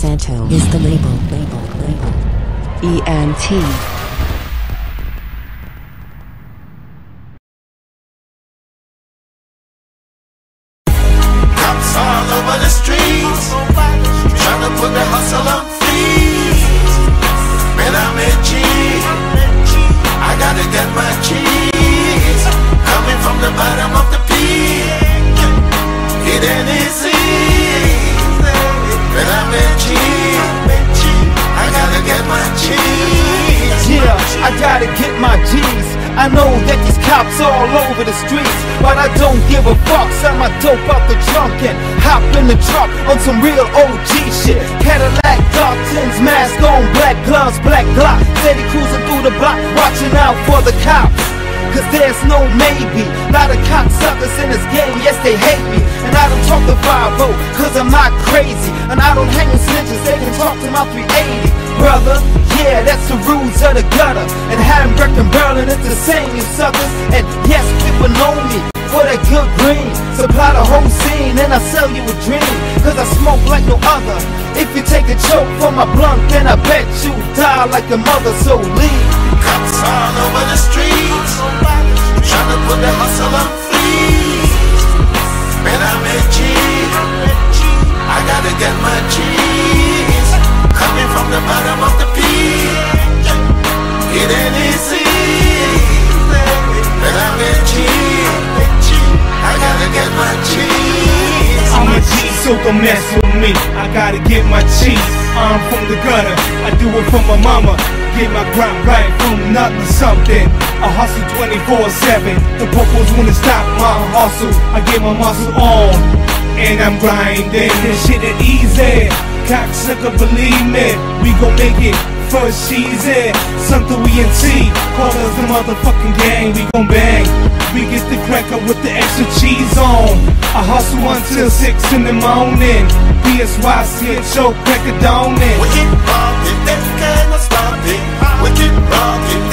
Santo is the label. E.N.T. Cops all over the streets, trying to put the hustle on feet. Man, I'm E.N.T. I gotta get my cheese. Coming from the bottom of the pit, it ain't easy. Man, I'm E.N.T. I gotta get my cheese. Yeah, I gotta get my G's. I know that these cops all over the streets, but I don't give a fuck. Sell my dope out the trunk and hop in the truck on some real OG shit. Cadillac, dark tints, mask on, black gloves, black Glock. Steady cruising through the block, watching out for the cops, cause there's no maybe. Lot of cocksuckers in this game, yes they hate me. And I don't talk to 5-0, cause I'm not crazy. And I don't hang with snitches, they can talk to my 380. Brother, yeah, that's the rules of the gutter. And Hamburg and Berlin is the same, you suckers. And yes, people know me for that good green. Supply the whole scene and I sell you a dream, cause I smoke like no other. If you take a choke from my blunt, then I bet you die like a mother, so leave. Cops all over the streets, trying to put the hustle on feet. Man, I'm E.N.T. I gotta get my cheese. Coming from the bottom of the pit, it ain't easy. Man, I'm E.N.T. I gotta get my cheese. I'm a G, so don't mess with me. I gotta get my cheese. I'm from the gutter, I do it for my mama. Get my grind right from nothing to something. I hustle 24/7. The purples wanna stop my hustle. I get my muscle on, and I'm grinding. This shit ain't easy. Cocksucker, believe me, we gon' make it. First season, something E.N.T. Call us the motherfucking gang. We gon' bang. We get the cracker with the extra cheese on. I hustle until 6 in the morning. BSYC show cracker down it. We keep rockin', they cannot stop it. We keep rockin'.